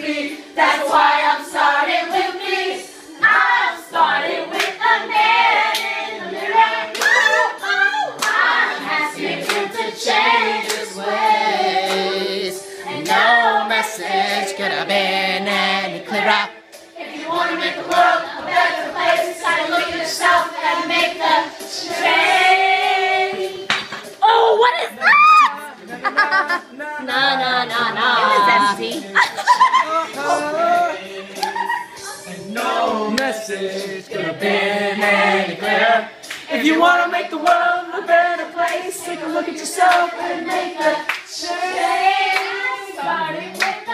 be. That's why I'm starting with me. I'm starting with a man in the mirror. I'm asking him to change his ways. And no message could have been any clearer. If you want to make the world a better place, gotta look at yourself and make the change. Oh, what is that? No. It was empty. No message could have been any clearer. If you want to make the world a better place, take a look at yourself and make a change. Starting with